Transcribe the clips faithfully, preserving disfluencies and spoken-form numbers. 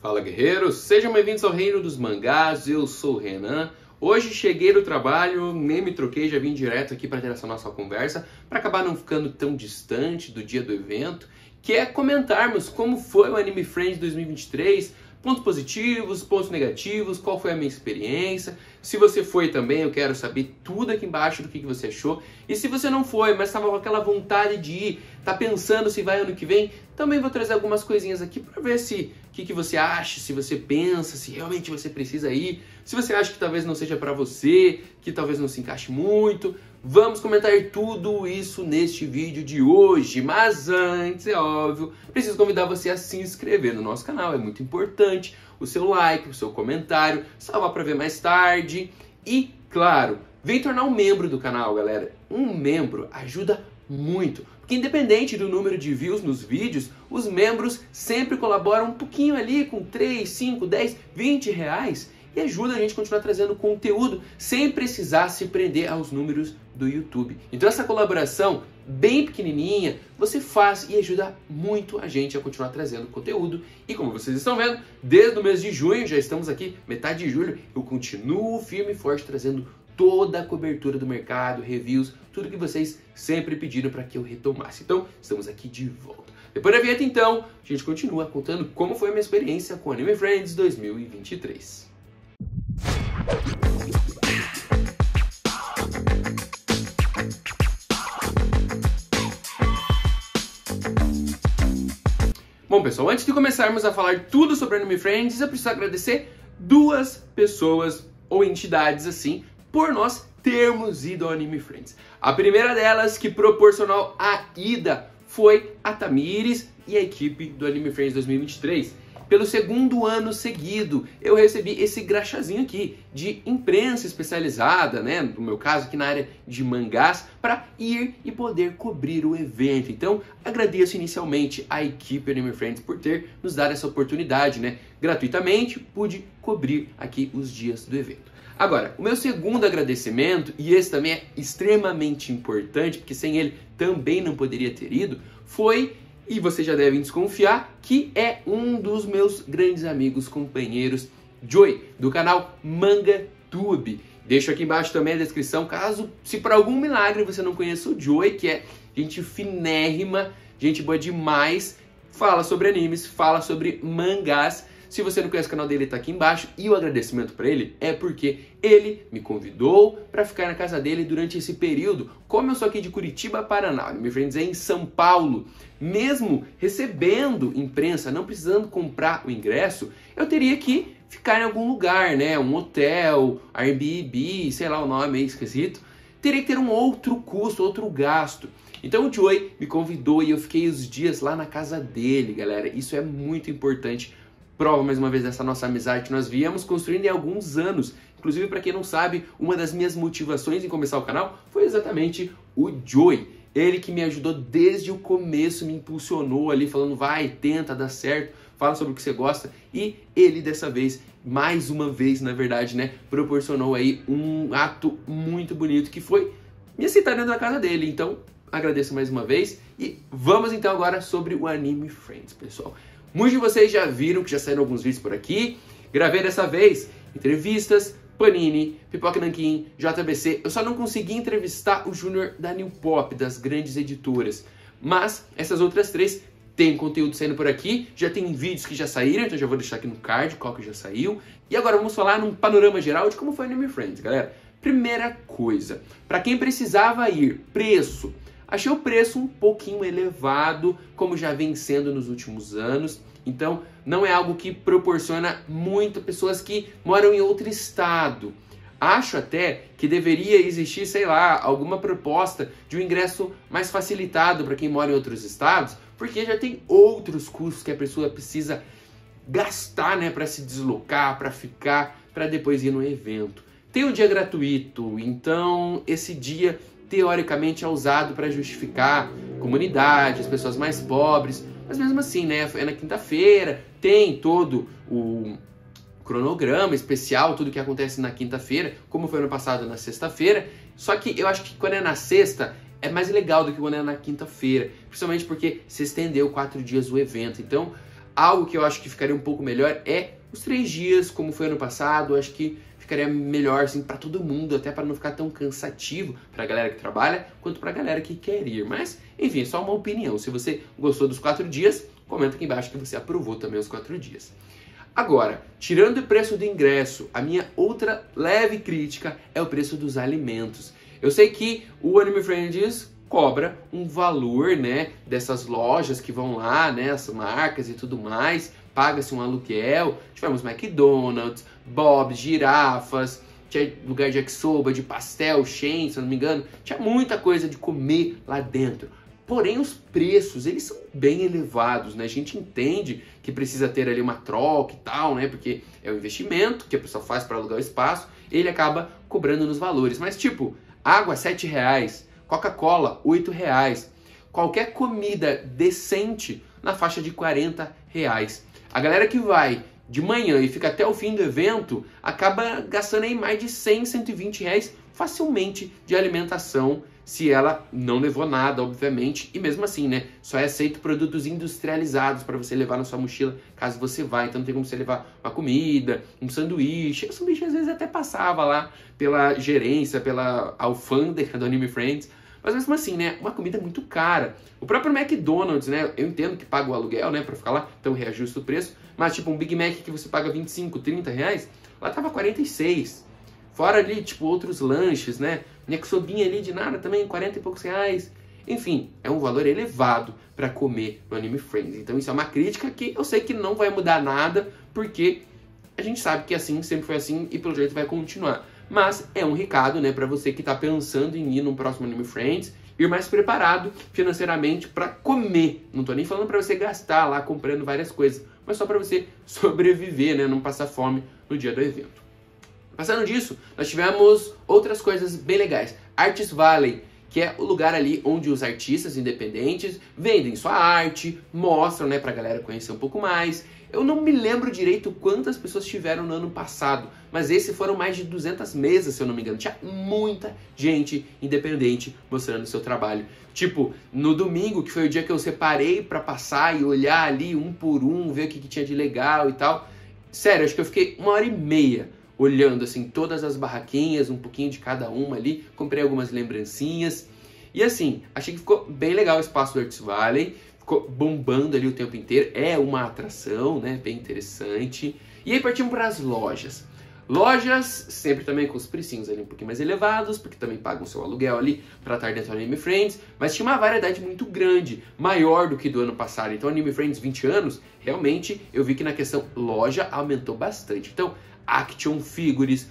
Fala, guerreiros! Sejam bem-vindos ao Reino dos Mangás, eu sou o Renan. Hoje cheguei no trabalho, nem me troquei, já vim direto aqui para ter essa nossa conversa, para acabar não ficando tão distante do dia do evento, que é comentarmos como foi o Anime Friends dois mil e vinte e três, pontos positivos, pontos negativos, qual foi a minha experiência. Se você foi também, eu quero saber tudo aqui embaixo do que você achou. E se você não foi, mas estava com aquela vontade de ir, tá pensando se vai ano que vem, também vou trazer algumas coisinhas aqui para ver se o que, que você acha, se você pensa, se realmente você precisa ir, se você acha que talvez não seja para você, que talvez não se encaixe muito. Vamos comentar tudo isso neste vídeo de hoje, mas antes, é óbvio, preciso convidar você a se inscrever no nosso canal, é muito importante, o seu like, o seu comentário, salvar para ver mais tarde e, claro, vem tornar um membro do canal, galera. Um membro ajuda muito, porque independente do número de views nos vídeos, os membros sempre colaboram um pouquinho ali com três, cinco, dez, vinte reais e ajuda a gente a continuar trazendo conteúdo sem precisar se prender aos números do YouTube. Então essa colaboração bem pequenininha, você faz e ajuda muito a gente a continuar trazendo conteúdo. E como vocês estão vendo, desde o mês de junho, já estamos aqui, metade de julho, eu continuo firme e forte trazendo toda a cobertura do mercado, reviews, tudo que vocês sempre pediram para que eu retomasse. Então, estamos aqui de volta. Depois da vinheta, então, a gente continua contando como foi a minha experiência com Anime Friends dois mil e vinte e três. Bom, pessoal, antes de começarmos a falar tudo sobre Anime Friends, eu preciso agradecer duas pessoas ou entidades assim por nós termos ido ao Anime Friends. A primeira delas, que proporcionou a ida, foi a Tamires e a equipe do Anime Friends dois mil e vinte e três. Pelo segundo ano seguido, eu recebi esse graxazinho aqui de imprensa especializada, né, no meu caso aqui na área de mangás, para ir e poder cobrir o evento. Então, agradeço inicialmente a equipe Anime Friends por ter nos dado essa oportunidade, né? Gratuitamente, pude cobrir aqui os dias do evento. Agora, o meu segundo agradecimento, e esse também é extremamente importante, porque sem ele também não poderia ter ido, foi, e vocês já devem desconfiar, que é um dos meus grandes amigos, companheiros, Joey, do canal MangaTube. Deixo aqui embaixo também a descrição, caso, se por algum milagre você não conheça o Joey, que é gente finérrima, gente boa demais, fala sobre animes, fala sobre mangás. Se você não conhece o canal dele, tá aqui embaixo. E o agradecimento para ele é porque ele me convidou para ficar na casa dele durante esse período. Como eu sou aqui de Curitiba, Paraná, Anime Friends é em São Paulo, mesmo recebendo imprensa, não precisando comprar o ingresso, eu teria que ficar em algum lugar, né? Um hotel, Airbnb, sei lá o nome meio esquisito. Teria que ter um outro custo, outro gasto. Então o Joey me convidou e eu fiquei os dias lá na casa dele, galera. Isso é muito importante. Prova mais uma vez dessa nossa amizade que nós viemos construindo em alguns anos. Inclusive, para quem não sabe, uma das minhas motivações em começar o canal foi exatamente o Joey. Ele que me ajudou desde o começo, me impulsionou ali, falando vai, tenta, dá certo, fala sobre o que você gosta. E ele dessa vez, mais uma vez, na verdade, né, proporcionou aí um ato muito bonito que foi me aceitar dentro da casa dele. Então, agradeço mais uma vez e vamos então agora sobre o Anime Friends, pessoal. Muitos de vocês já viram que já saíram alguns vídeos por aqui. Gravei dessa vez entrevistas, Panini, Pipoca Nanquim, J B C. Eu só não consegui entrevistar o Júnior da New Pop, das grandes editoras. Mas essas outras três têm conteúdo saindo por aqui. Já tem vídeos que já saíram, então já vou deixar aqui no card qual que já saiu. E agora vamos falar num panorama geral de como foi o Anime Friends, galera. Primeira coisa, para quem precisava ir, preço. Achei o preço um pouquinho elevado, como já vem sendo nos últimos anos. Então, não é algo que proporciona muito pessoas que moram em outro estado. Acho até que deveria existir, sei lá, alguma proposta de um ingresso mais facilitado para quem mora em outros estados, porque já tem outros custos que a pessoa precisa gastar, né, para se deslocar, para ficar, para depois ir no evento. Tem o dia gratuito, então esse dia teoricamente é usado para justificar comunidade, as pessoas mais pobres, mas mesmo assim, né, é na quinta-feira, tem todo o cronograma especial, tudo que acontece na quinta-feira, como foi ano passado na sexta-feira, só que eu acho que quando é na sexta, é mais legal do que quando é na quinta-feira, principalmente porque se estendeu quatro dias o evento, então Algo que eu acho que ficaria um pouco melhor é os três dias, como foi ano passado. Eu acho que ficaria melhor assim para todo mundo, até para não ficar tão cansativo para a galera que trabalha, quanto para a galera que quer ir. Mas, enfim, é só uma opinião. Se você gostou dos quatro dias, comenta aqui embaixo que você aprovou também os quatro dias. Agora, tirando o preço do ingresso, a minha outra leve crítica é o preço dos alimentos. Eu sei que o Anime Friends cobra um valor, né, dessas lojas que vão lá, né, as marcas e tudo mais, paga-se um aluguel. Tivemos McDonald's, Bob's, girafas, tinha lugar de yakisoba, de pastel, Shen, se eu não me engano, tinha muita coisa de comer lá dentro. Porém, os preços, eles são bem elevados, né? A gente entende que precisa ter ali uma troca e tal, né? Porque é um investimento que a pessoa faz para alugar o espaço, ele acaba cobrando nos valores. Mas, tipo, água, sete reais, Coca-Cola, oito reais. Qualquer comida decente na faixa de quarenta reais. A galera que vai de manhã e fica até o fim do evento acaba gastando aí mais de cem, cento e vinte reais facilmente de alimentação, se ela não levou nada, obviamente, e mesmo assim, né, só é aceito produtos industrializados para você levar na sua mochila, caso você vá, então não tem como você levar uma comida, um sanduíche. O sanduíche às vezes até passava lá pela gerência, pela alfândega do Anime Friends, mas mesmo assim, né, uma comida muito cara. O próprio McDonald's, né, eu entendo que paga o aluguel, né, para ficar lá, então reajusta o preço, mas tipo um Big Mac que você paga vinte e cinco, trinta reais, lá tava quarenta e seis. Fora ali, tipo, outros lanches, né? Yakisobinha ali de nada também, quarenta e poucos reais. Enfim, é um valor elevado para comer no Anime Friends. Então isso é uma crítica que eu sei que não vai mudar nada, porque a gente sabe que assim, sempre foi assim e pelo jeito vai continuar. Mas é um recado, né, para você que tá pensando em ir no próximo Anime Friends, ir mais preparado financeiramente para comer. Não tô nem falando para você gastar lá comprando várias coisas, mas só para você sobreviver, né, não passar fome no dia do evento. Passando disso, nós tivemos outras coisas bem legais. Artist Valley, que é o lugar ali onde os artistas independentes vendem sua arte, mostram, né, pra galera conhecer um pouco mais. Eu não me lembro direito quantas pessoas tiveram no ano passado, mas esses foram mais de duzentas mesas, se eu não me engano. Tinha muita gente independente mostrando seu trabalho. Tipo, no domingo, que foi o dia que eu separei pra passar e olhar ali um por um, ver o que, que tinha de legal e tal. Sério, acho que eu fiquei uma hora e meia olhando assim todas as barraquinhas, um pouquinho de cada uma ali, comprei algumas lembrancinhas. E assim, achei que ficou bem legal o espaço do Artist Valley, ficou bombando ali o tempo inteiro, é uma atração, né, bem interessante. E aí partimos para as lojas. Lojas, sempre também com os precinhos ali um pouquinho mais elevados, porque também pagam seu aluguel ali para estar dentro do Anime Friends, mas tinha uma variedade muito grande, maior do que do ano passado. Então Anime Friends vinte anos, realmente eu vi que na questão loja aumentou bastante. Então, action figures,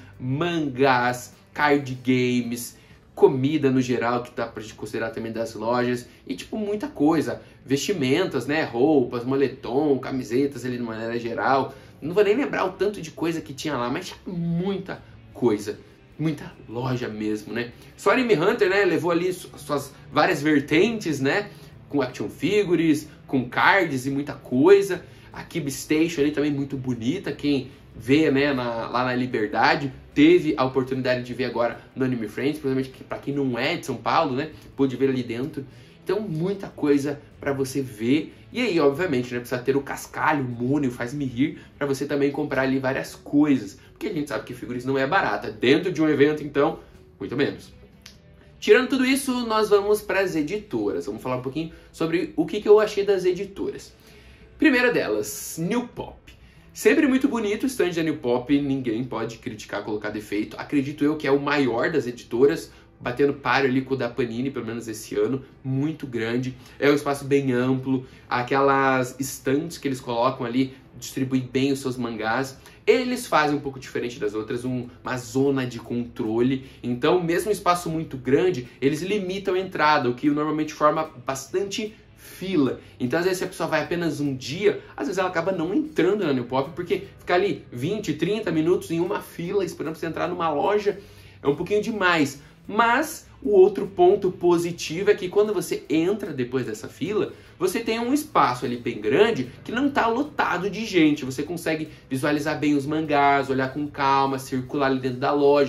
mangás, card games, comida no geral, que dá pra gente considerar também das lojas, e tipo muita coisa, vestimentas, né, roupas, moletom, camisetas ali de maneira geral. Não vou nem lembrar o tanto de coisa que tinha lá, mas tinha muita coisa, muita loja mesmo, né. Só Anime Hunter, né, levou ali suas várias vertentes, né, com action figures, com cards e muita coisa. A Kibe Station ali também muito bonita, quem vê, né, na, lá na Liberdade, teve a oportunidade de ver agora no Anime Friends, principalmente para quem não é de São Paulo, né, pôde ver ali dentro. Então, muita coisa para você ver. E aí, obviamente, né, precisa ter o cascalho, o Mono, o Faz-me Rir, para você também comprar ali várias coisas, porque a gente sabe que figuras não é barata. Dentro de um evento, então, muito menos. Tirando tudo isso, nós vamos para as editoras. Vamos falar um pouquinho sobre o que, que eu achei das editoras. Primeira delas, New Pop. Sempre muito bonito o stand da New Pop, ninguém pode criticar, colocar defeito. Acredito eu que é o maior das editoras, batendo páreo ali com o da Panini, pelo menos esse ano, muito grande. É um espaço bem amplo, aquelas estantes que eles colocam ali, distribuem bem os seus mangás. Eles fazem um pouco diferente das outras, um, uma zona de controle. Então, mesmo um espaço muito grande, eles limitam a entrada, o que normalmente forma bastante fila. Então, às vezes, se a pessoa vai apenas um dia, às vezes ela acaba não entrando na New Pop, porque ficar ali vinte, trinta minutos em uma fila, esperando pra você entrar numa loja, é um pouquinho demais. Mas o outro ponto positivo é que quando você entra depois dessa fila, você tem um espaço ali bem grande que não está lotado de gente. Você consegue visualizar bem os mangás, olhar com calma, circular ali dentro da loja.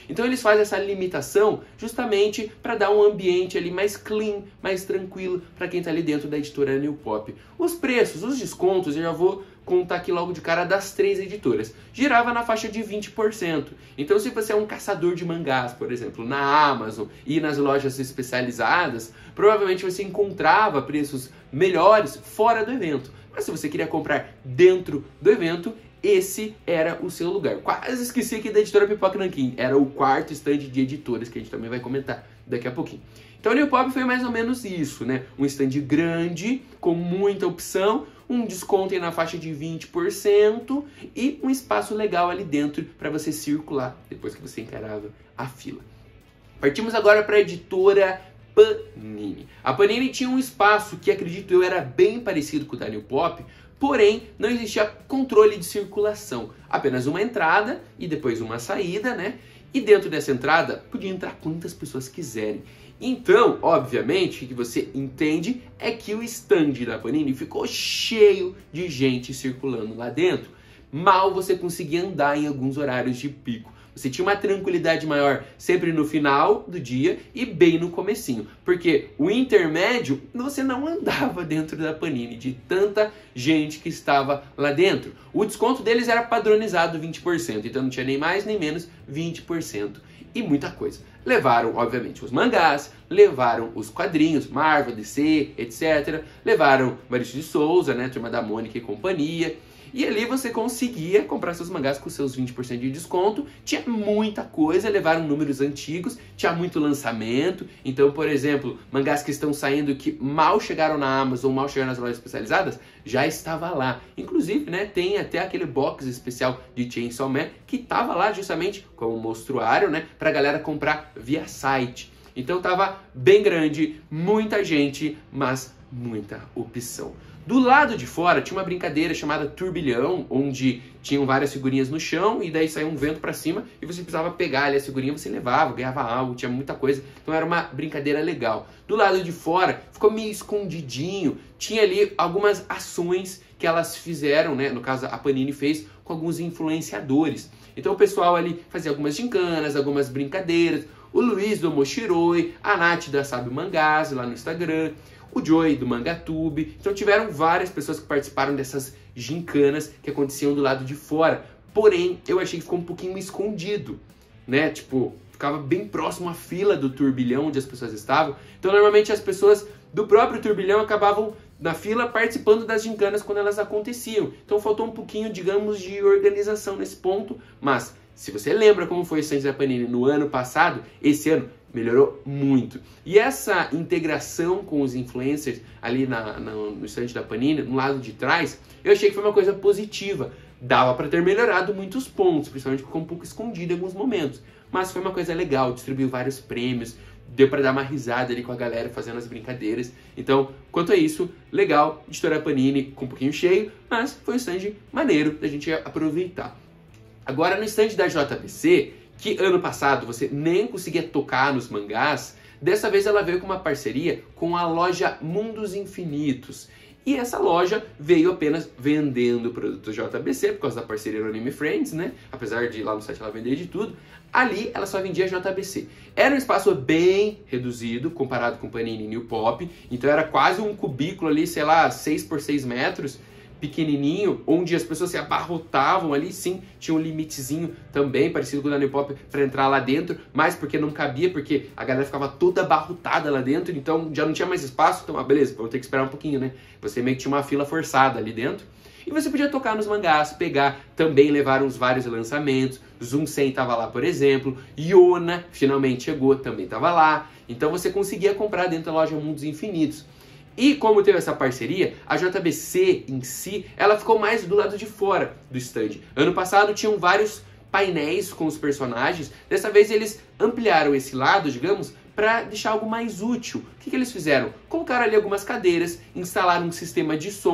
Então eles fazem essa limitação justamente para dar um ambiente ali mais clean, mais tranquilo para quem está ali dentro da editora New Pop. Os preços, os descontos, eu já vou contar aqui logo de cara das três editoras. Girava na faixa de vinte por cento. Então se você é um caçador de mangás, por exemplo, na Amazon e nas lojas especializadas, provavelmente você encontrava preços melhores fora do evento. Mas se você queria comprar dentro do evento, esse era o seu lugar. Quase esqueci aqui da editora Pipoca Nanquim. Era o quarto stand de editoras, que a gente também vai comentar daqui a pouquinho. Então a New Pop foi mais ou menos isso, né? Um stand grande, com muita opção, um desconto aí na faixa de vinte por cento e um espaço legal ali dentro para você circular depois que você encarava a fila. Partimos agora para a editora Panini. A Panini tinha um espaço que, acredito eu, era bem parecido com o da New Pop, porém não existia controle de circulação. Apenas uma entrada e depois uma saída, né? E dentro dessa entrada podia entrar quantas pessoas quiserem. Então, obviamente, o que você entende é que o stand da Panini ficou cheio de gente circulando lá dentro. Mal você conseguia andar em alguns horários de pico. Você tinha uma tranquilidade maior sempre no final do dia e bem no comecinho. Porque o intermédio, você não andava dentro da Panini, de tanta gente que estava lá dentro. O desconto deles era padronizado vinte por cento, então não tinha nem mais nem menos vinte por cento. E muita coisa. Levaram, obviamente, os mangás, levaram os quadrinhos, Marvel, D C, etcétera. Levaram Maurício de Souza, né, Turma da Mônica e companhia. E ali você conseguia comprar seus mangás com seus vinte por cento de desconto. Tinha muita coisa, levaram números antigos, tinha muito lançamento. Então, por exemplo, mangás que estão saindo que mal chegaram na Amazon, mal chegaram nas lojas especializadas, já estava lá. Inclusive, né, tem até aquele box especial de Chainsaw Man que estava lá justamente como mostruário, né, pra galera comprar via site. Então tava bem grande, muita gente, mas muita opção. Do lado de fora tinha uma brincadeira chamada Turbilhão, onde tinham várias figurinhas no chão e daí saía um vento para cima e você precisava pegar ali a figurinha, você levava, ganhava algo, tinha muita coisa. Então era uma brincadeira legal. Do lado de fora ficou meio escondidinho, tinha ali algumas ações que elas fizeram, né? No caso a Panini fez com alguns influenciadores. Então o pessoal ali fazia algumas gincanas, algumas brincadeiras. O Luiz do Moshiroi, a Nath da Sabe Mangás lá no Instagram, o Joey do Mangatube. Então tiveram várias pessoas que participaram dessas gincanas que aconteciam do lado de fora. Porém, eu achei que ficou um pouquinho escondido, né? Tipo, ficava bem próximo à fila do turbilhão onde as pessoas estavam. Então normalmente as pessoas do próprio turbilhão acabavam na fila participando das gincanas quando elas aconteciam. Então faltou um pouquinho, digamos, de organização nesse ponto. Mas se você lembra como foi o stand da Panini no ano passado, esse ano melhorou muito. E essa integração com os influencers ali na, na, no stand da Panini, no lado de trás, eu achei que foi uma coisa positiva. Dava para ter melhorado muitos pontos, principalmente porque ficou um pouco escondido em alguns momentos. Mas foi uma coisa legal, distribuiu vários prêmios, deu para dar uma risada ali com a galera fazendo as brincadeiras. Então, quanto a isso, legal, editora Panini com um pouquinho cheio, mas foi um stand maneiro da gente aproveitar. Agora no stand da J B C, que ano passado você nem conseguia tocar nos mangás, dessa vez ela veio com uma parceria com a loja Mundos Infinitos. E essa loja veio apenas vendendo produtos J B C, por causa da parceria do Anime Friends, né? Apesar de lá no site ela vender de tudo, ali ela só vendia J B C. Era um espaço bem reduzido, comparado com Panini e New Pop, então era quase um cubículo ali, sei lá, seis por seis metros, pequenininho, onde as pessoas se abarrotavam ali. Sim, tinha um limitezinho também, parecido com o da New Pop, para entrar lá dentro, mas porque não cabia, porque a galera ficava toda abarrotada lá dentro, então já não tinha mais espaço. Então, ah, beleza, vamos ter que esperar um pouquinho, né? Você meio que tinha uma fila forçada ali dentro. E você podia tocar nos mangás, pegar, também levaram os vários lançamentos. Zoom-sen tava lá, por exemplo. Yona finalmente chegou, também tava lá. Então você conseguia comprar dentro da loja Mundos Infinitos. E como teve essa parceria, a J B C em si, ela ficou mais do lado de fora do stand. Ano passado tinham vários painéis com os personagens. Dessa vez eles ampliaram esse lado, digamos, para deixar algo mais útil. O que, que eles fizeram? Colocaram ali algumas cadeiras, instalaram um sistema de som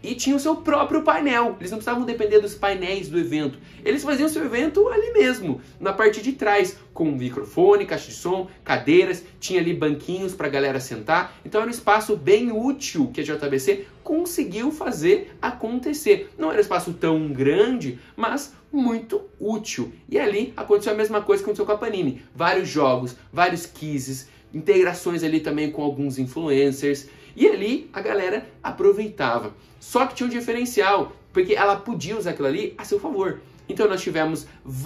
e tinha o seu próprio painel. Eles não precisavam depender dos painéis do evento. Eles faziam o seu evento ali mesmo, na parte de trás, com microfone, caixa de som, cadeiras, tinha ali banquinhos para a galera sentar. Então era um espaço bem útil que a J B C conseguiu fazer acontecer. Não era um espaço tão grande, mas muito útil. E ali aconteceu a mesma coisa que aconteceu com a Panini. Vários jogos, vários quizzes, integrações ali também com alguns influencers. E ali a galera aproveitava. Só que tinha um diferencial, porque ela podia usar aquilo ali a seu favor. Então nós tivemos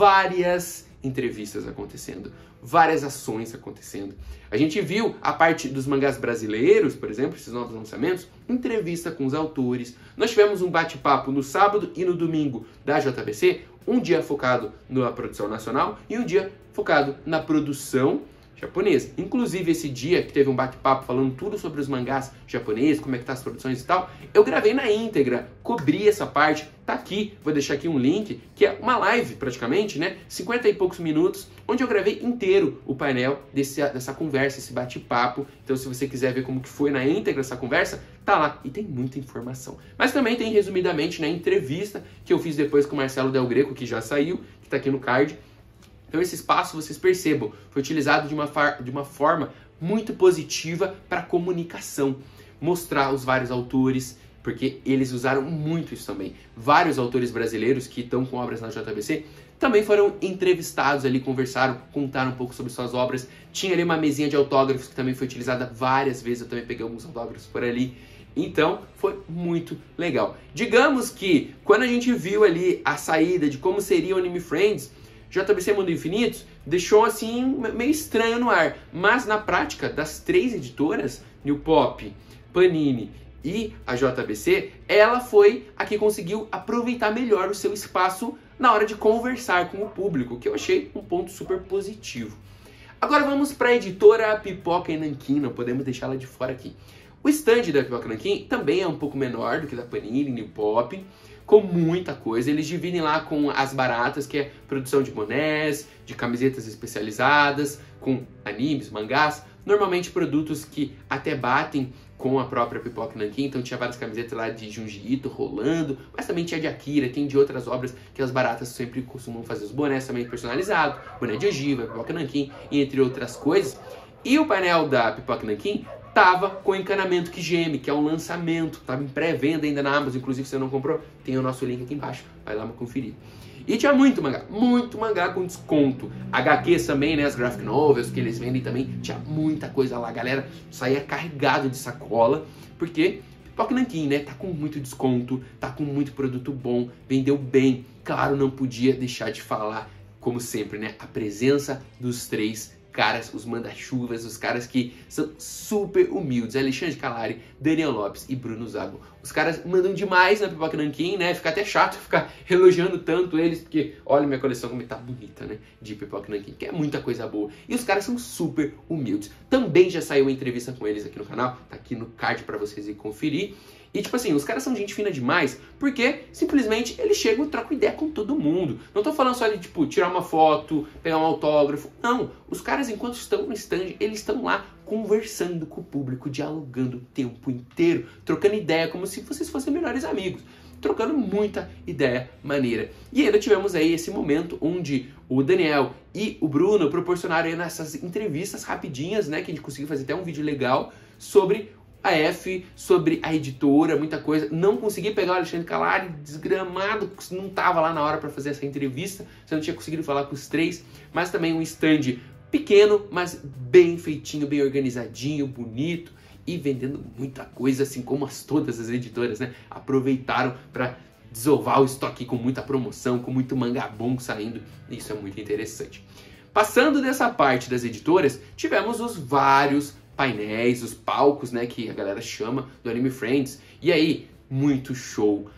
várias entrevistas acontecendo, várias ações acontecendo. A gente viu a parte dos mangás brasileiros, por exemplo, esses novos lançamentos, entrevista com os autores. Nós tivemos um bate-papo no sábado e no domingo da J B C, um dia focado na produção nacional e um dia focado na produção japonesa. Inclusive, esse dia que teve um bate-papo falando tudo sobre os mangás japoneses, como é que tá as produções e tal, eu gravei na íntegra, cobri essa parte, tá aqui, vou deixar aqui um link, que é uma live praticamente, né, cinquenta e poucos minutos, onde eu gravei inteiro o painel desse, dessa conversa, esse bate-papo. Então, se você quiser ver como que foi na íntegra essa conversa, tá lá, e tem muita informação. Mas também tem, resumidamente, na entrevista que eu fiz depois com o Marcelo Del Greco, que já saiu, que tá aqui no card. Então esse espaço, vocês percebam, foi utilizado de uma, de uma forma muito positiva para comunicação. Mostrar os vários autores, porque eles usaram muito isso também. Vários autores brasileiros que estão com obras na J B C também foram entrevistados ali, conversaram, contaram um pouco sobre suas obras. Tinha ali uma mesinha de autógrafos que também foi utilizada várias vezes, eu também peguei alguns autógrafos por ali. Então, foi muito legal. Digamos que, quando a gente viu ali a saída de como seria o Anime Friends, J B C Mundo Infinito deixou assim meio estranho no ar, mas na prática das três editoras, New Pop, Panini e a J B C, ela foi a que conseguiu aproveitar melhor o seu espaço na hora de conversar com o público, que eu achei um ponto super positivo. Agora vamos para a editora Pipoca e Nanquim, não podemos deixá-la de fora aqui. O stand da Pipoca e Nanquim também é um pouco menor do que da Panini, New Pop, com muita coisa. Eles dividem lá com as baratas, que é produção de bonés, de camisetas especializadas, com animes, mangás, normalmente produtos que até batem com a própria Pipoca e Nanquim. Então tinha várias camisetas lá de Junji Ito rolando, mas também tinha de Akira, tem de outras obras que as baratas sempre costumam fazer os bonés também personalizados, boné de ogiva, Pipoca e Nanquim, entre outras coisas. E o painel da Pipoca e Nanquim tava com Encanamento que Geme, que é um lançamento, tava em pré-venda ainda na Amazon, inclusive se você não comprou, tem o nosso link aqui embaixo, vai lá conferir. E tinha muito mangá, muito mangá com desconto. H Qs também, né, as graphic novels que eles vendem também, tinha muita coisa lá, a galera saía carregado de sacola, porque Pipoca e Nanquim, né, tá com muito desconto, tá com muito produto bom, vendeu bem. Claro, não podia deixar de falar, como sempre, né, a presença dos três caras, os manda-chuvas, os caras que são super humildes. Alexandre Calari, Daniel Lopes e Bruno Zago. Os caras mandam demais na Pipoca e Nanquim, né? Fica até chato ficar elogiando tanto eles, porque olha minha coleção como tá bonita, né? De Pipoca e Nanquim, que é muita coisa boa. E os caras são super humildes. Também já saiu uma entrevista com eles aqui no canal, tá aqui no card pra vocês irem conferir. E tipo assim, os caras são gente fina demais, porque simplesmente eles chegam e trocam ideia com todo mundo. Não tô falando só de, tipo, tirar uma foto, pegar um autógrafo. Não, os caras, enquanto estão no stand, eles estão lá conversando com o público, dialogando o tempo inteiro, trocando ideia, como se vocês fossem melhores amigos. Trocando muita ideia maneira. E ainda tivemos aí esse momento onde o Daniel e o Bruno proporcionaram aí nessas entrevistas rapidinhas, né, que a gente conseguiu fazer até um vídeo legal sobre a F, sobre a editora, muita coisa. Não consegui pegar o Alexandre Calari, desgramado, não tava lá na hora para fazer essa entrevista, você não tinha conseguido falar com os três, mas também um stand pequeno, mas bem feitinho, bem organizadinho, bonito e vendendo muita coisa, assim como as, todas as editoras, né? Aproveitaram para desovar o estoque com muita promoção, com muito mangá bom saindo, isso é muito interessante. Passando dessa parte das editoras, tivemos os vários painéis, os palcos, né, que a galera chama do Anime Friends. E aí, muito show,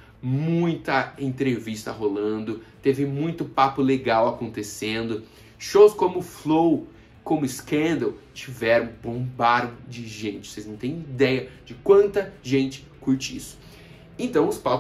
muita entrevista rolando, teve muito papo legal acontecendo. Shows como Flow, como Scandal, tiveram, bombaram de gente. Vocês não têm ideia de quanta gente curte isso. Então, os palcos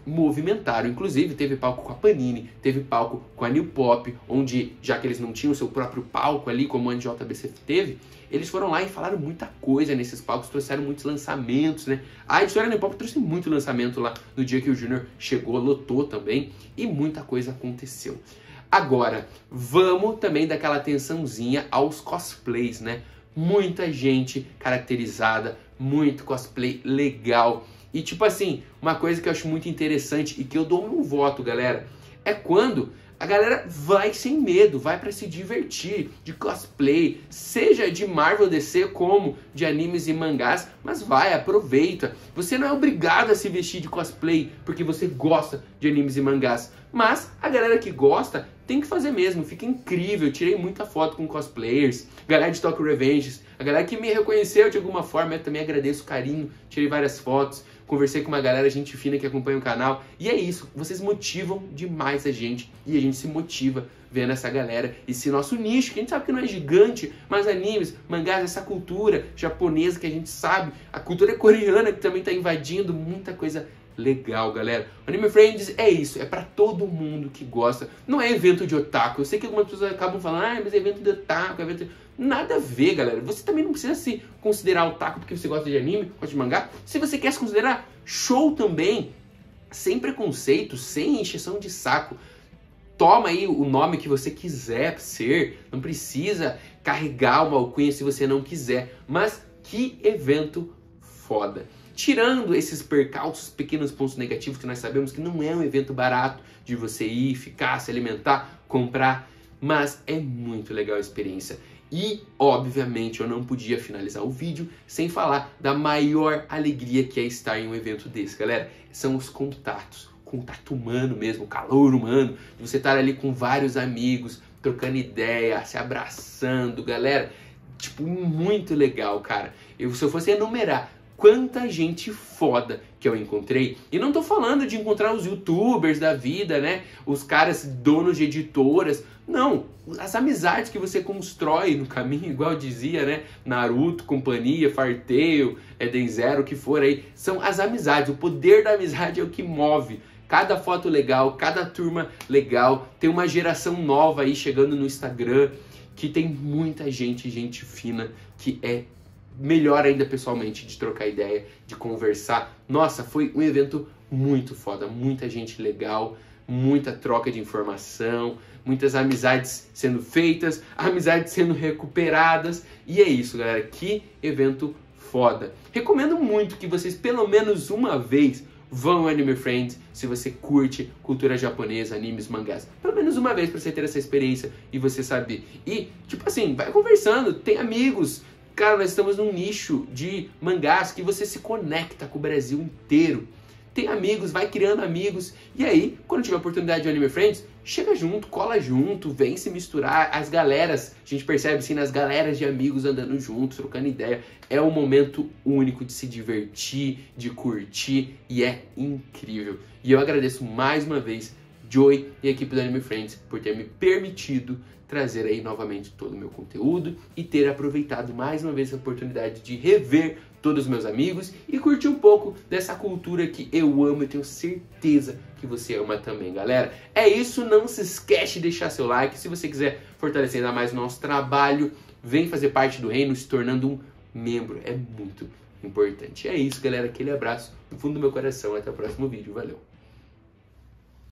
movimentaram. Inclusive, teve palco com a Panini, teve palco com a New Pop, onde, já que eles não tinham o seu próprio palco ali, como a N J B C teve, eles foram lá e falaram muita coisa nesses palcos, trouxeram muitos lançamentos, né? A editora New Pop trouxe muito lançamento lá no dia que o Júnior chegou, lotou também, e muita coisa aconteceu. Agora, vamos também dar aquela atençãozinha aos cosplays, né? Muita gente caracterizada, muito cosplay legal. E tipo assim, uma coisa que eu acho muito interessante e que eu dou um voto, galera, é quando a galera vai sem medo, vai pra se divertir de cosplay, seja de Marvel, D C, como de animes e mangás, mas vai, aproveita. Você não é obrigado a se vestir de cosplay porque você gosta de animes e mangás, mas a galera que gosta tem que fazer mesmo, fica incrível. Eu tirei muita foto com cosplayers, galera de Tokyo Revengers, a galera que me reconheceu de alguma forma, eu também agradeço o carinho, tirei várias fotos, conversei com uma galera, gente fina que acompanha o canal, e é isso, vocês motivam demais a gente, e a gente se motiva vendo essa galera, esse nosso nicho, que a gente sabe que não é gigante, mas animes, mangás, essa cultura japonesa que a gente sabe, a cultura coreana que também está invadindo, muita coisa legal, galera. Anime Friends é isso, é pra todo mundo que gosta. Não é evento de otaku. Eu sei que algumas pessoas acabam falando, ah, mas é evento de otaku, é evento... Nada a ver, galera. Você também não precisa se considerar otaku porque você gosta de anime, gosta de mangá. Se você quer se considerar, show também. Sem preconceito, sem encheção de saco. Toma aí o nome que você quiser ser. Não precisa carregar uma alcunha se você não quiser. Mas que evento foda. Tirando esses percalços, pequenos pontos negativos que nós sabemos que não é um evento barato de você ir, ficar, se alimentar, comprar, mas é muito legal a experiência. E, obviamente, eu não podia finalizar o vídeo sem falar da maior alegria que é estar em um evento desse, galera. São os contatos, contato humano mesmo, calor humano, de você estar ali com vários amigos, trocando ideia, se abraçando, galera. Tipo, muito legal, cara. Eu, se eu fosse enumerar quanta gente foda que eu encontrei, e não tô falando de encontrar os youtubers da vida, né, os caras donos de editoras, não, as amizades que você constrói no caminho, igual dizia, né, Naruto, companhia, Fartail, Eden Zero, o que for aí, são as amizades, o poder da amizade é o que move. Cada foto legal, cada turma legal, tem uma geração nova aí chegando no Instagram, que tem muita gente, gente fina, que é melhor ainda pessoalmente, de trocar ideia, de conversar. Nossa, foi um evento muito foda, muita gente legal, muita troca de informação, muitas amizades sendo feitas, amizades sendo recuperadas, e é isso, galera, que evento foda. Recomendo muito que vocês pelo menos uma vez vão ao Anime Friends se você curte cultura japonesa, animes, mangás. Pelo menos uma vez pra você ter essa experiência e você saber. E, tipo assim, vai conversando, tem amigos. Cara, nós estamos num nicho de mangás que você se conecta com o Brasil inteiro. Tem amigos, vai criando amigos. E aí, quando tiver a oportunidade de Anime Friends, chega junto, cola junto, vem se misturar. As galeras, a gente percebe assim, nas galeras de amigos andando juntos, trocando ideia. É um momento único de se divertir, de curtir, e é incrível. E eu agradeço mais uma vez Joey e a equipe do Anime Friends por ter me permitido trazer aí novamente todo o meu conteúdo e ter aproveitado mais uma vez a oportunidade de rever todos os meus amigos e curtir um pouco dessa cultura que eu amo e tenho certeza que você ama também, galera. É isso, não se esquece de deixar seu like. Se você quiser fortalecer ainda mais o nosso trabalho, vem fazer parte do reino se tornando um membro. É muito importante. É isso, galera. Aquele abraço do fundo do meu coração. Até o próximo vídeo. Valeu!